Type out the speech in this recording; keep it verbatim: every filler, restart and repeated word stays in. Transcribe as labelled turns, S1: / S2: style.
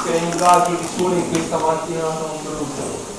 S1: che un raggio di sole in questa mattinata ombrosa.